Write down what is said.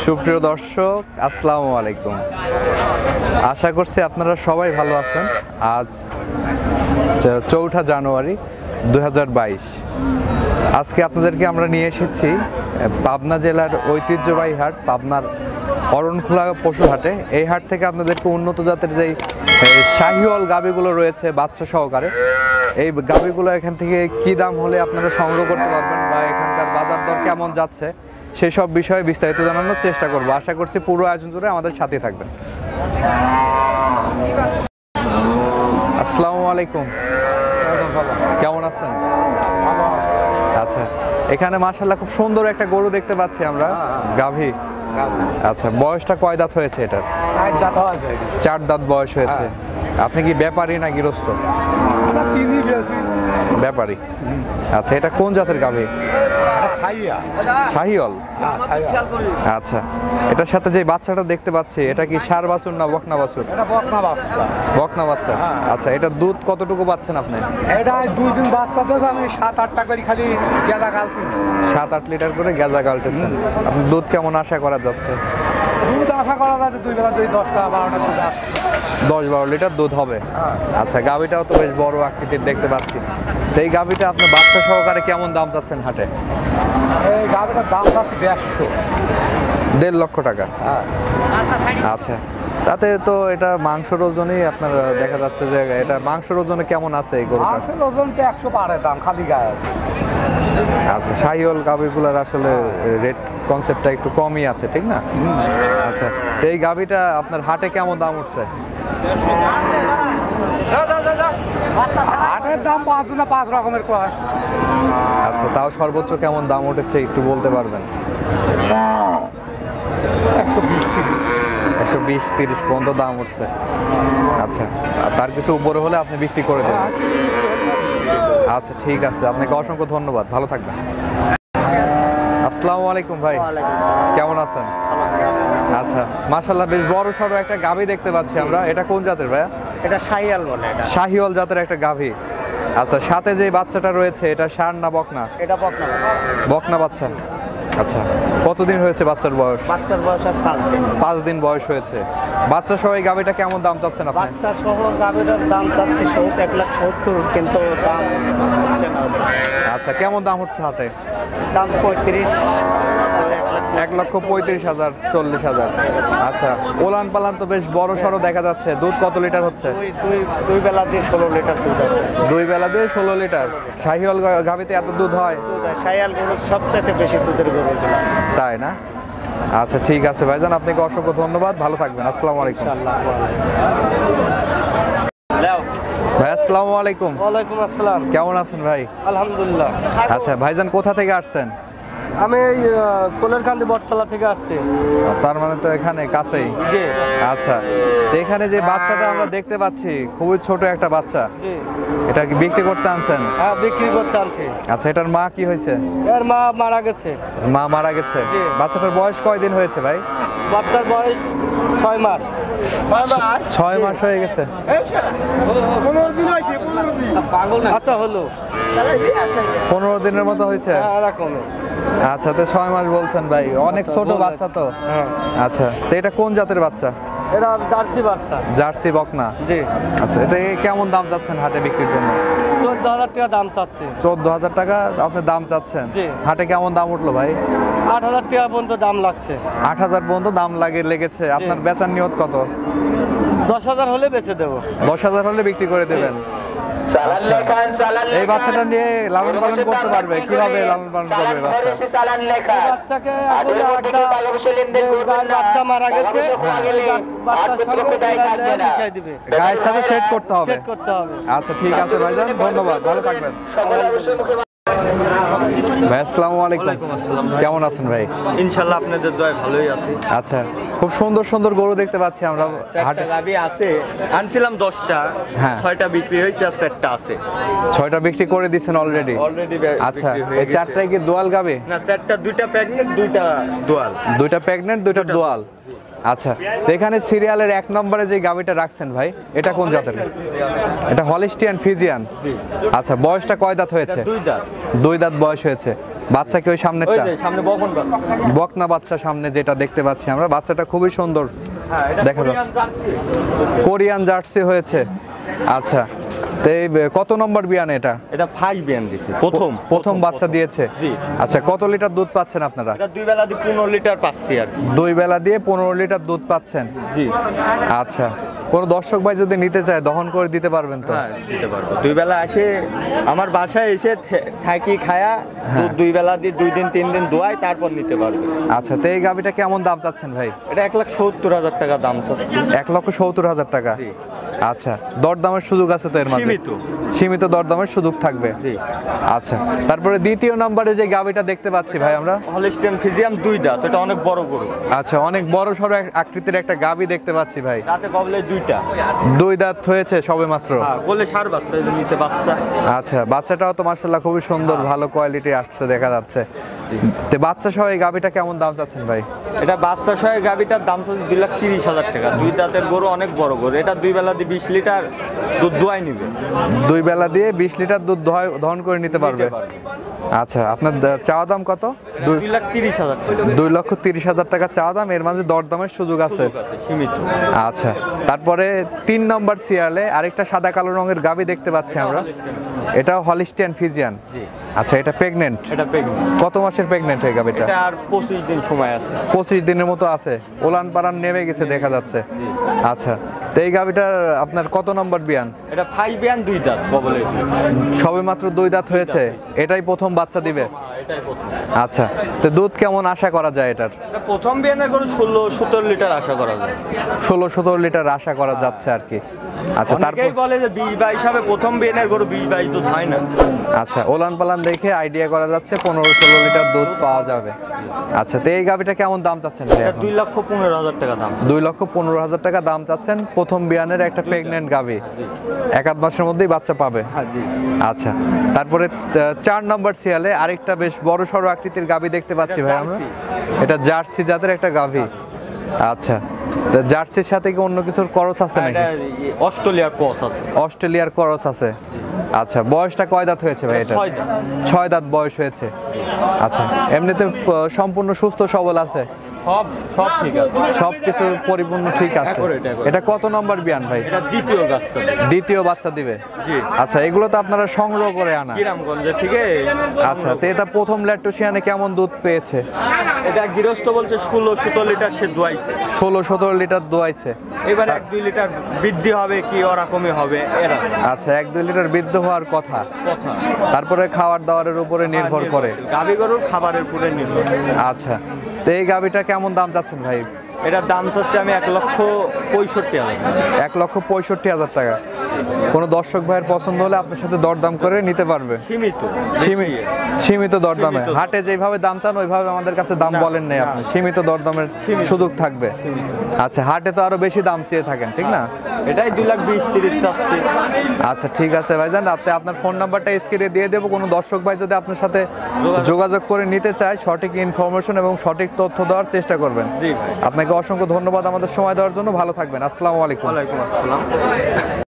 সুপ্রিয় দর্শক, আসসালামু আলাইকুম। আশা করছি আপনারা সবাই ভালো আছেন। আজ 4 জানুয়ারি 2022। আজকে আপনাদেরকে আমরা নিয়ে এসেছি পাবনা জেলার ঐতিহ্যবাহী হাট, পাবনার অরণখোলা পশু হাটে। এই হাট থেকে আপনাদেরকে উন্নত জাতের যেই শাহিওয়াল গাভীগুলো রয়েছে বাচ্চা সহকারে, এই গাভীগুলো এখান থেকে কি দাম হলে আপনারা সংগ্রহ করতে পারবেন বা এখানকার বাজার দর কেমন যাচ্ছে সেই সব বিষয়ে বিস্তারিত জানানোর চেষ্টা করব। আশা করছি পুরো আয়োজন জুড়ে আমাদের সাথে থাকবেন। আসসালামু আলাইকুম, কেমন আছেন? আচ্ছা, এখানে মাশাআল্লাহ খুব সুন্দর একটা গরু দেখতে পাচ্ছি আমরা, গাভী। আচ্ছা, বয়সটা কয় দাঁত হয়েছে এটা? 4 দাঁত বয়স হয়েছে। আপনি কি ব্যাপারী না গৃহস্থ? ব্যাপারী। আচ্ছা, এটা কোন জাতের গাভী? শাহিওয়াল। আচ্ছা, এটার সাথে যে বাচ্চাটা দেখতে পাচ্ছি, এটা কি ষাঁড় বাছুর না বকনা বাছুর? বকনা বাচ্চা। আচ্ছা, এটা দুধ কতটুকু পাচ্ছেন আপনি? এটা 2 দিন বাচ্চা তো আমি 7-8টা করে খালি গেজা গালছি। 7-8 লিটার করে গেজা গালতেছেন। আপনি দুধ কেমন আশা করা যাচ্ছে? দুধ আশা করা যাচ্ছে 2 বেলা 10-12টা দুধ আসে। 10-12 লিটার দুধ হবে। আচ্ছা, গাভীটাও তো বেশ বড় আকৃতির দেখতে পাচ্ছি। তো এই গাভীটা আপনি বাচ্চা সহকারে কেমন দাম চাচ্ছেন হাটে? এই গাভীটার দাম যাচ্ছে 1.5 লক্ষ টাকা। আচ্ছা, তাতে তো এটা মাংসের ওজনই আপনার দেখা যাচ্ছে যে এটা মাংসের ওজনে কেমন আছে এই গরুটা? মাংসের ওজন তো 100 পারে দাম খালি গায়ে। আচ্ছা, শাহিওয়াল গাভীগুলোর আসলে রেট কনসেপ্টটা একটু কমই আছে, ঠিক না? আচ্ছা, তো এই গাভীটা আপনার হাটে কেমন দাম উঠছে? হাটের দাম 5 রকমের কয়। আচ্ছা, তাও সর্বোচ্চ কেমন দাম উঠেছে একটু বলতে পারবেন? 120-30 পর্যন্ত দাম উঠছে। আচ্ছা, তার কিছু উপরে হলে আপনি বিক্রি করে দেবেন। আচ্ছা, ঠিক আছে, আপনাকে অসংখ্য ধন্যবাদ, ভালো থাকবেন। আসসালামু আলাইকুম ভাই, কেমন আছেন? আচ্ছা, মাশাআল্লাহ বেশ বড় সড়ো একটা গাভী দেখতে পাচ্ছি আমরা। এটা কোন জাতের ভাইয়া? এটা শাহিওয়াল বলে। এটা শাহিওয়াল জাতের একটা গাভী। আচ্ছা, সাথে যে বাচ্চাটা রয়েছে এটা ষাঁড় না বকনা? এটা বকনা। বকনা বাচ্চা। আচ্ছা, কতদিন হয়েছে বাচ্চার বয়স? বাচ্চার বয়স আজ 5 দিন। 5 দিন বয়স হয়েছে। বাচ্চা সহ এই গাভীটা কেমন দাম চাচ্ছেন আপনি? বাচ্চা সহ গাভীটার দাম চাচ্ছি 1,70,000, কিন্তু দাম হচ্ছে না। আচ্ছা, কেমন দাম হচ্ছে হাতে? দাম 35, 1,35,000, 40,000। আচ্ছা, ওলান পালান তো বেশ বড় সড়ো দেখা যাচ্ছে। দুধ কত লিটার হচ্ছে? দুই বেলা দিয়ে 16 লিটার দুধ আছে। 2 বেলা দিয়ে 16 লিটার। শাহিওয়াল গাভীতে এত দুধ হয়? শাহিওয়াল গরু সবচেয়ে বেশি দুধের গরু। তাই না? আচ্ছা, ঠিক আছে ভাইজান, আপনাকে অসংখ্য ধন্যবাদ, ভালো থাকবেন। আসসালামু আলাইকুম। ভাই আসসালামু আলাইকুম। ওয়ালাইকুম আসসালাম। কেমন আছেন ভাই? আলহামদুলিল্লাহ। আচ্ছা ভাইজান, কোথা থেকে আসছেন? আমি কোলেরকান্দি বটতলা থেকে আসছি। তার মানে তো এখানে কাছেই। জি। আচ্ছা, তো এখানে যে বাচ্চাটা আমরা দেখতে পাচ্ছি, খুবই ছোট একটা বাচ্চা, জি। এটা কি বিক্রি করতে আনছেন? হ্যাঁ, বিক্রি করতে আনছি। আচ্ছা, এটার মা কি হয়েছে? এর মা মারা গেছে। মা মারা গেছে। জি। বাচ্চাটার বয়স কয়দিন হয়েছে ভাই? বাচ্চার বয়স 6 মাস। 6 মাস হয়ে গেছে। 15 দিন হয়েছে। আচ্ছা, হলো 15 দিনের মতো হয়েছে। এরকমই। আচ্ছা, তো 6 মাস বলছেন ভাই, অনেক ছোট বাচ্চা তো। হ্যাঁ। আচ্ছা, তো এটা কোন জাতের বাচ্চা? এটা জার্সি বাচ্চা। জার্সি বকনা। জি। আচ্ছা, এটা কেমন দাম চাচ্ছেন হাটে বিক্রির জন্য? 14,000 টাকা দাম চাচ্ছি। 14,000 টাকা আপনি দাম চাচ্ছেন? জি। হাটে কেমন দাম উঠলো ভাই? 8,000 টাকা পর্যন্ত দাম লাগছে। 8,000 পর্যন্ত দাম লেগেছে। আপনার বেচার নিয়ত কত? 10,000 হলে বেচে দেবো। 10,000 হলে বিক্রি করে দেবেন। এই বাচ্চাটা নিয়ে লালন পালন করতে পারবে? কিভাবে লালন পালন করবে বাচ্চা? বাচ্চাকে বাচ্চা মারা গেছে, গায়ের সাথে সেট করতে হবে। আচ্ছা, ঠিক আছে ভাইজান, ধন্যবাদ, ভালো থাকবেন। ভাই আসসালামু আলাইকুম। কেমন আছেন ভাই? ইনশাআল্লাহ আপনাদের দয়ায় ভালোই আছি। আচ্ছা, খুব সুন্দর সুন্দর গরু দেখতে পাচ্ছি আমরা হাটে। গাভী আছে, আনছিলাম 10টা, হ্যাঁ। 6টা বিক্রি হয়েছে আর 4টা আছে। 6টা বিক্রি করে দিচ্ছেন অলরেডি? অলরেডি। আচ্ছা, এই 4টাই কি দোয়াল গাভী? না, 4টা, 2টা প্রেগন্যান্ট, 2টা দোয়াল। 2টা প্রেগন্যান্ট, 2টা দোয়াল। আচ্ছা, তো এখানে সিরিয়ালের 1 নম্বরে যে গাভীটা রাখছেন ভাই, এটা কোন জাতের? এটা হলিস্টিয়ান ফ্রিজিয়ান। আচ্ছা, বয়সটা কয় দাঁত হয়েছে? 2 দাঁত। 2 দাঁত বয়স হয়েছে। বাচ্চা কি ওই ওই সামনেরটা? যে সামনে বকন বাচ্চা। বকনা বাচ্চা সামনে যেটা দেখতে পাচ্ছি আমরা, বাচ্চাটা খুবই সুন্দর, হ্যাঁ, এটা দেখা কোরিয়ান যাচ্ছে। জার্সি। কোরিয়ান জার্সি হয়েছে। আচ্ছা, তো এই কত নম্বর বিয়ান এটা? এটা 5 বিয়ান দিছে প্রথম বাচ্চা দিয়েছে। জি। আচ্ছা, কত লিটার দুধ পাচ্ছেন আপনারা? এটা 2 বেলা দিয়ে 15 লিটার পাচ্ছি আর কি। 2 বেলা দিয়ে 15 লিটার দুধ পাচ্ছেন। জি। আচ্ছা, কোনো দর্শক ভাই যদি নিতে চায় দহন করে দিতে পারবেন তো? হ্যাঁ, দিতে পারবো। 2 বেলা আসে আমার বাসায় এসে থাকি খায়া হ্যাঁ। দুধ 2 বেলা দিয়ে 2 দিন 3 দিন দোয়াই তারপর নিতে পারবে। আচ্ছা, তো এই গাভিটা কেমন দাম চাচ্ছেন ভাই? এটা 1,70,000 টাকা দাম চাচ্ছি। 1,70,000 টাকা। জি। আচ্ছা, দরদামের সুযোগ আছে তো এর মাঝে? সীমিত। সীমিত দরদামের সুযোগ থাকবে। জি। আচ্ছা, তারপরে দ্বিতীয় নম্বরে যে গাভিটা দেখতে পাচ্ছি ভাই আমরা, হলিস্টিয়ান ফিজিয়াম 2 দাঁত, এটা অনেক বড় গরু। আচ্ছা, অনেক বড় সড়ো আকৃতির একটা গাভি দেখতে পাচ্ছি ভাই। রাতে কবলে 2টা। 2 দাঁত হয়েছে সবে মাত্র। হ্যাঁ, কোলে 4 বাচ্চা, এই যে নিচে বাচ্চা। আচ্ছা, বাচ্চাটাও তো মাশাআল্লাহ খুবই সুন্দর, ভালো কোয়ালিটি আসছে দেখা যাচ্ছে। তো বাচ্চা সহ এই গাভিটা কেমন দাম চাচ্ছেন ভাই? এটা বাচ্চা সহ গাভিটার দাম চলছে 2,30,000 টাকা। 2 দাঁতের গরু, অনেক বড় গরু। এটা 2 বেলা দিয়ে 20 লিটার দুধ দোয়াই নিবে। 2 বেলা দিয়ে 20 লিটার দুধ দহন করে নিতে পারবে। আচ্ছা, আপনার চাওয়া দাম কত? 2,30,000 টাকা। 2,30,000 টাকা চাওয়া দাম, এর মাঝে দরদামের সুযোগ আছে। সুযোগ আছে, সীমিত। আচ্ছা, তারপরে 3 নম্বর সিরিয়ালে আরেকটা সাদা কালো রঙের গাভি দেখতে পাচ্ছি আমরা, এটাও হলিস্টিয়ান ফিজিয়ান। জি। আচ্ছা, এটা প্রেগনেন্ট? এটা প্রেগনেন্ট। কত মাসের প্রেগনেন্ট এই গাভিটা? এটা আর 25 দিন সময় আছে। 25 দিনের মতো আছে, ওলান পালান নেমে গেছে দেখা যাচ্ছে। জি। আচ্ছা, তো এই গাভিটার আপনার কত নম্বর বিয়ান? এটা 5 বিয়ান 2 দাঁত কবলে। সবে মাত্র 2 দাঁত হয়েছে, এটাই প্রথম বাচ্চা দিবে। এটাই প্রথম। আচ্ছা, তো দুধ কেমন আশা করা যায় এটার? এটা প্রথম বিয়ানের গরু 16-17 লিটার আশা করা যায়। 16-17 লিটার আশা করা যাচ্ছে আর কি। আচ্ছা, তারপর অনেকেই বলে যে 20-22 হিসাবে প্রথম বিয়ানের গরু 20-22 দুধ হয় না। আচ্ছা, ওলান পালান দেখে আইডিয়া করা যাচ্ছে 15-16 লিটার দুধ পাওয়া যাবে। আচ্ছা, তো এই গাভিটা কেমন দাম চাচ্ছেন ভাই এটা এখন? 2,15,000 টাকা দাম। 2,15,000 টাকা দাম চাচ্ছেন, প্রথম বিয়ানের একটা প্রেগনেন্ট গাভি, জি। 1-8 মাসের মধ্যেই বাচ্চা পাবে। হ্যাঁ, জি। আচ্ছা, তারপরে 4 নম্বর সিরিয়ালে আরেকটা বেশ বড় সড়ো আকৃতির গাভি দেখতে পাচ্ছি ভাই আমরা, এটা জার্সি জাতের একটা গাভি। আচ্ছা, তো জার্সির সাথে কি অন্য কিছুর করস আছে হ্যাঁ, নাকি? এটা অস্ট্রেলিয়ার ক্রস আছে। অস্ট্রেলিয়ার করস আছে। আচ্ছা, বয়সটা কয় দাঁত হয়েছে ভাই এটা? 6 দাঁত। 6 দাঁত বয়স হয়েছে। আচ্ছা, এমনিতে সম্পূর্ণ সুস্থ সবল আছে, সব সব ঠিক আছে। সবকিছু পরিপূর্ণ ঠিক আছে। Accurate, accurate। এটা কত নম্বর বিয়ান ভাই? এটা দ্বিতীয় গাছটা। দ্বিতীয় বাচ্চা দিবে। জি। আচ্ছা, এগুলো তো আপনারা সংগ্রহ করে আনা। গ্রামগঞ্জে থেকে। আচ্ছা, তো এটা প্রথম ল্যাকটোসিয়ানে কেমন দুধ পেয়েছে? এটা গৃহস্থ বলছে 16-17 লিটার সে দোয়াইছে। 16-17 লিটার দোয়াইছে। এবার 1-2 লিটার বৃদ্ধি হবে কি ওরকমই হবে এরা আচ্ছা, 1-2 লিটার বৃদ্ধ হওয়ার কথা। কথা। তারপরে খাবার দাবারের উপরে নির্ভর করে। গাভী গরুর খাবারের উপরে নির্ভর। আচ্ছা, তো এই গাভিটা কেমন দাম চাচ্ছেন ভাই? এটার দাম চাচ্ছে আমি 1,65,000। 1,65,000 টাকা। কোনো দর্শক ভাইয়ের পছন্দ হলে আপনার সাথে দরদাম করে নিতে পারবে। সীমিত। সীমিত দরদামে। সীমিত। হাটে যেভাবে দাম চান ওইভাবে আমাদের কাছে দাম না, বলেন নাই না। আপনি, সীমিত দরদামের সীমিত। সুযোগ থাকবে। আচ্ছা, হাটে তো আরো বেশি দাম চেয়ে থাকেন, ঠিক না? এটাই 2,20,30 চাচ্ছি। আচ্ছা, ঠিক আছে ভাইজান, আপনি আপনার ফোন নাম্বারটা স্ক্রিনে দিয়ে দেবো। কোনো দর্শক ভাই যদি আপনার সাথে যোগাযোগ করে নিতে চায়, সঠিক ইনফরমেশন এবং সঠিক তথ্য দেওয়ার চেষ্টা করবেন। জি ভাই। আপনাকে অসংখ্য ধন্যবাদ আমাদের সময় দেওয়ার জন্য। ভালো থাকবেন। আসসালামু আলাইকুম। ওয়ালাইকুম আসসালাম।